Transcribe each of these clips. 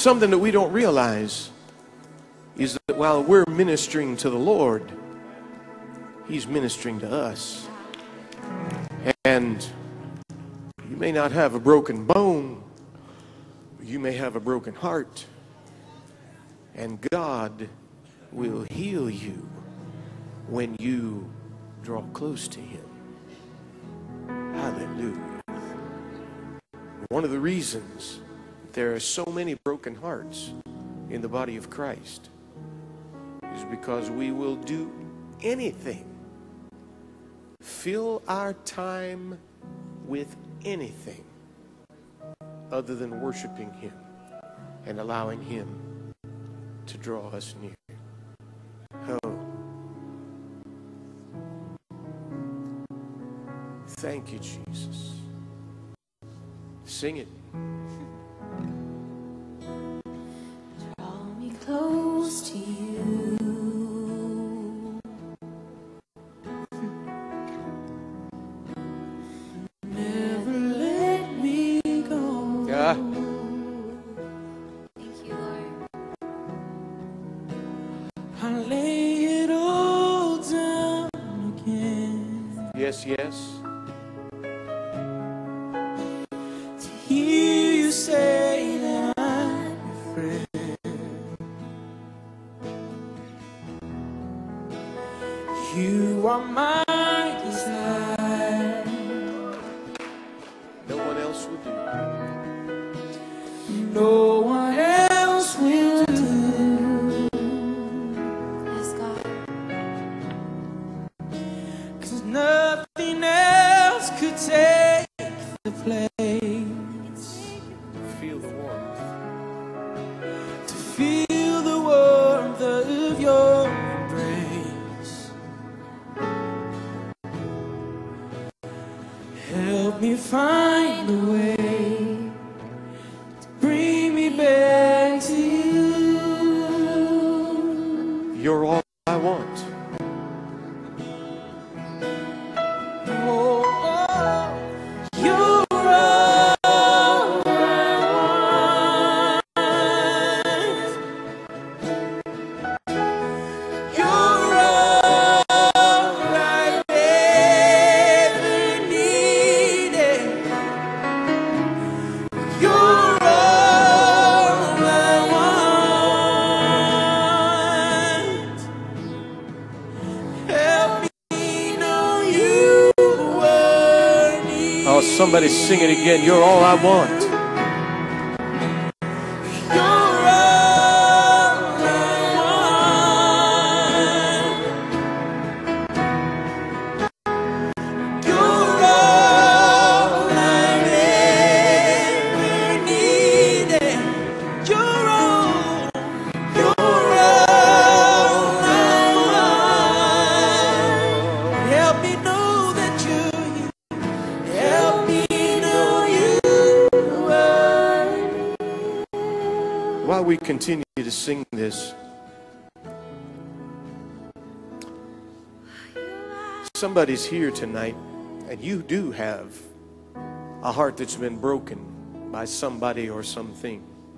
something that we don't realize is that while we're ministering to the Lord, He's ministering to us. And you may not have a broken bone, but you may have a broken heart. And God will heal you when you draw close to Him. Hallelujah. One of the reasons there are so many broken hearts in the body of Christ is because we will do anything, fill our time with anything other than worshiping Him and allowing Him to draw us near. Oh, thank you, Jesus. Sing it. Draw me close to you. Never let me go. Yeah. Thank you, Lord. I lay it all down again. Yes, yes. To hear you say that I'm your friend. You are my desire. No one else will do. No one else will do. Yes, God. 'Cause nothing else could take the place. Feel the warmth. To feel the warmth of your embrace. Help me find a way to bring me back to you. You're all I want. Oh, oh, you're all I want. You're all I ever needed. You're all I want. Help me know you were near. Oh, somebody sing it again. You're all I want. You're all I want. You're all I ever needed. You're all I want. Help me know that you're here. Help me know you are. While we continue to sing this, somebody's here tonight and you do have a heart that's been broken by somebody or something.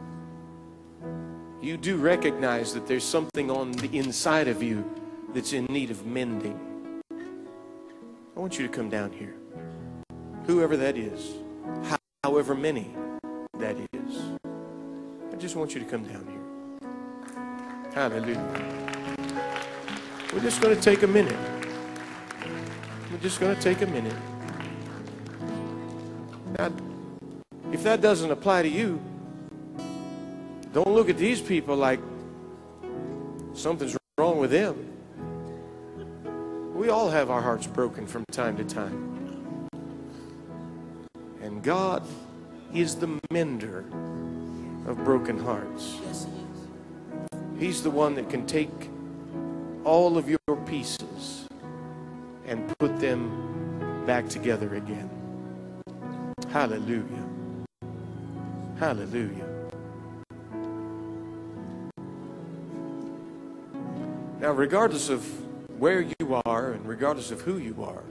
You do recognize that there's something on the inside of you that's in need of mending. I want you to come down here. Whoever that is, however many that is, I just want you to come down here. Hallelujah. We're just going to take a minute. We're just going to take a minute. Now, if that doesn't apply to you, don't look at these people like something's wrong with them. We all have our hearts broken from time to time. And God is the mender of broken hearts. He's the one that can take all of your pieces and put them back together again. Hallelujah. Hallelujah. Now, regardless of where you are and regardless of who you are,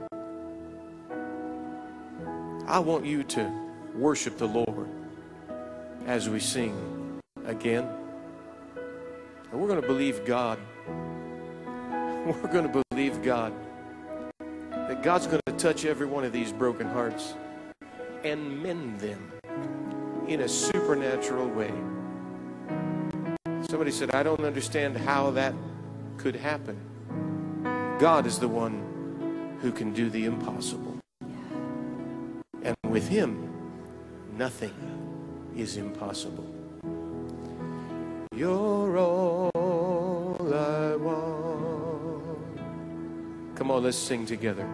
I want you to worship the Lord as we sing again. And we're going to believe God. We're going to believe God. That God's going to touch every one of these broken hearts and mend them in a supernatural way. Somebody said, I don't understand how that could happen. God is the one who can do the impossible. And with Him, nothing is impossible. You're all I want. Come on, let's sing together.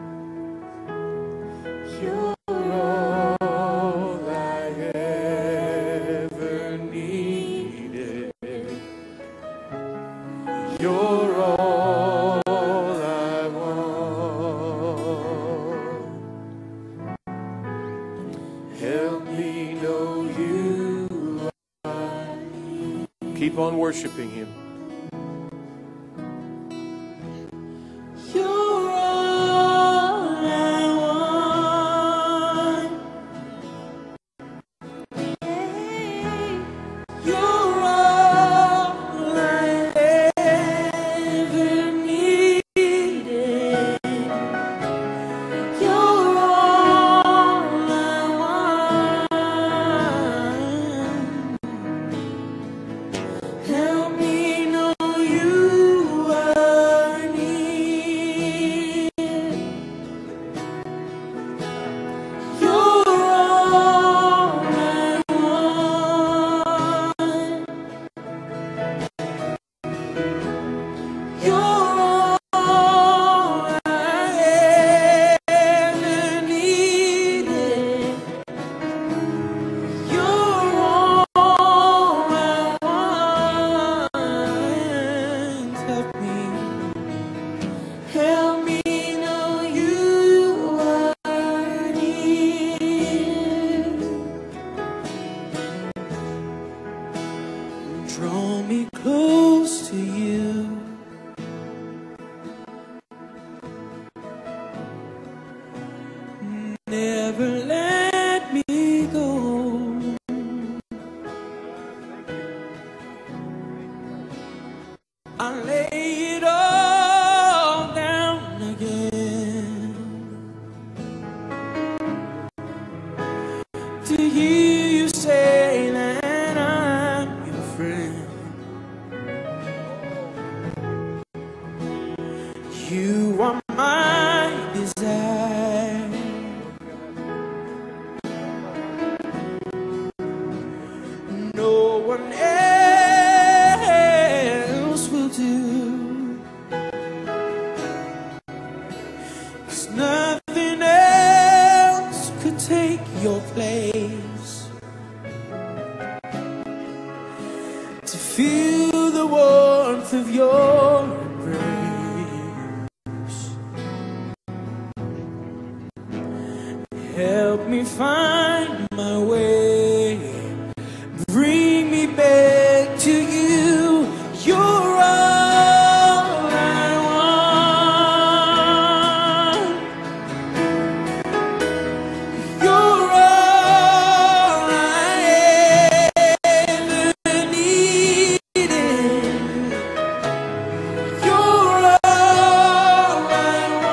You're all I ever needed. You're all I want. Help me know you are. Keep on worshiping Him.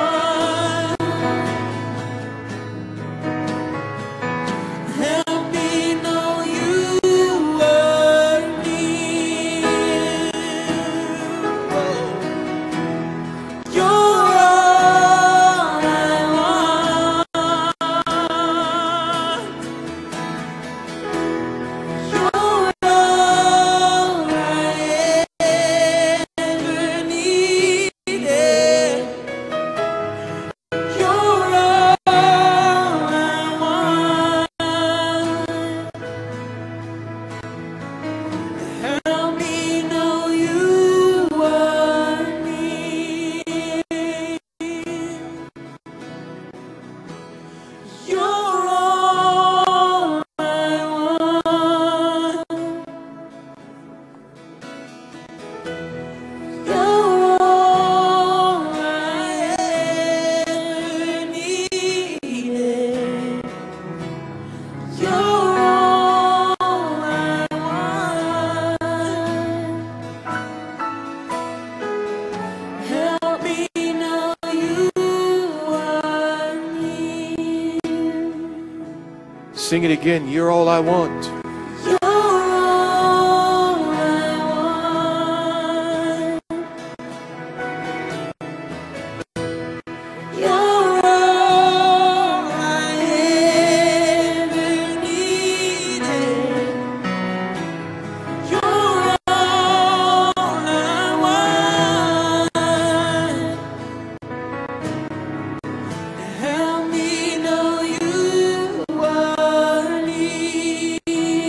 Help me Sing it again. You're all I want. You're all I want. You're all I ever needed. You're all I want. Help me know you are near.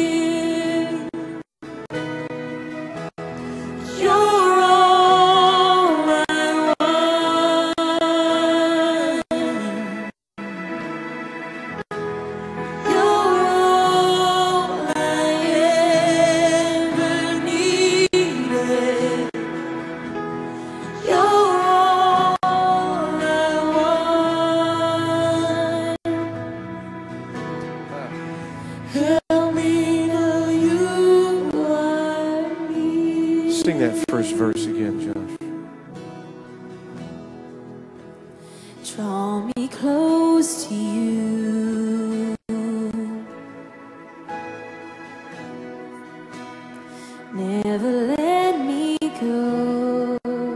You're all I want. You're all I ever needed. You're all I want. Help me know you are near. Sing that first verse again, Josh. Draw me close to you. Never let me go.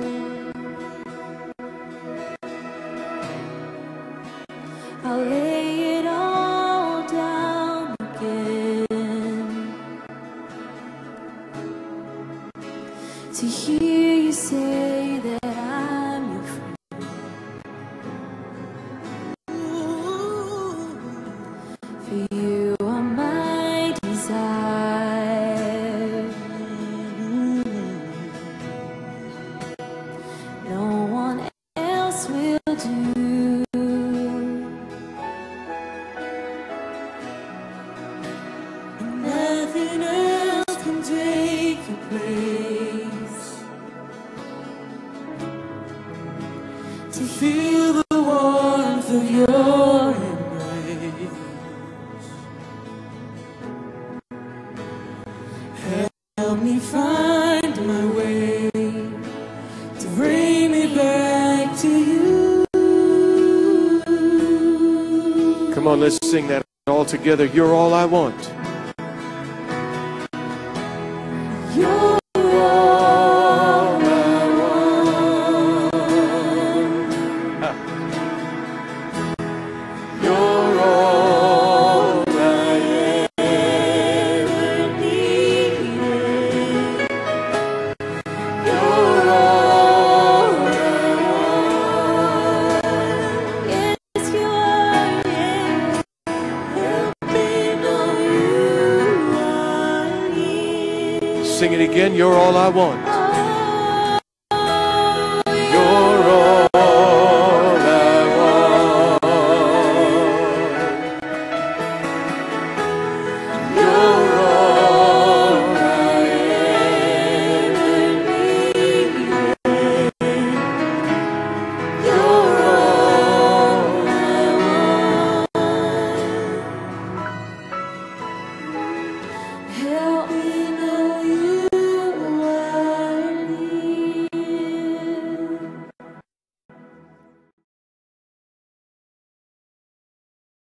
I'll lay it all down again to hear you say that I'm your friend. For you are my desire. No one else will do. Nothing else can take your place. To feel the warmth of your embrace. Help me find my way to bring me back to you. Come on, let's sing that all together. You're all I want. You're all I want. You're all I ever needed. You're all I want. Yes, you are. Yes. Help me know you are near. Sing it again. You're all I want.